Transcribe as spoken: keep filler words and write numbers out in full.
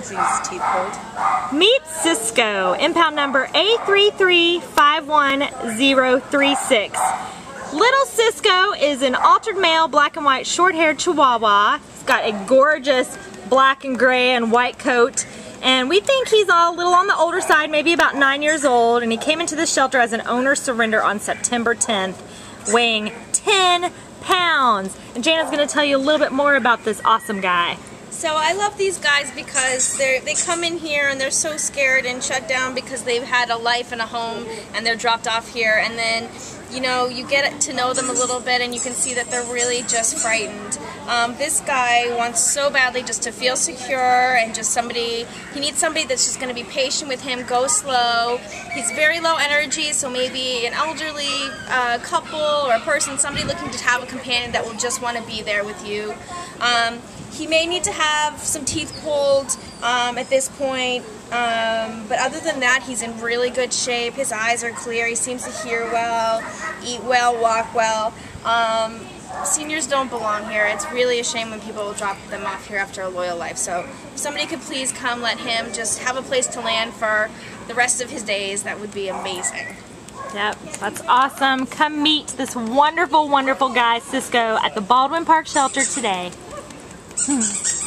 because he's teeth pulled. Meet Cisco, impound number A three three five one zero three six. Little Cisco is an altered male, black and white, short-haired Chihuahua. He's got a gorgeous black and gray and white coat. And we think he's a little on the older side, maybe about nine years old. And he came into the shelter as an owner surrender on September tenth, weighing ten pounds. And Jana's going to tell you a little bit more about this awesome guy. So I love these guys because they they come in here and they're so scared and shut down because they've had a life and a home and they're dropped off here, and then you know you get to know them a little bit and you can see that they're really just frightened. Um, this guy wants so badly just to feel secure and just somebody, he needs somebody that's just going to be patient with him, go slow. He's very low energy, so maybe an elderly uh, couple or a person, somebody looking to have a companion that will just want to be there with you. Um, He may need to have some teeth pulled um, at this point, um, but other than that, he's in really good shape. His eyes are clear. He seems to hear well, eat well, walk well. Um, seniors don't belong here. It's really a shame when people drop them off here after a loyal life. So if somebody could please come, let him just have a place to land for the rest of his days, that would be amazing. Yep, that's awesome. Come meet this wonderful, wonderful guy, Cisco, at the Baldwin Park Shelter today. Hmm.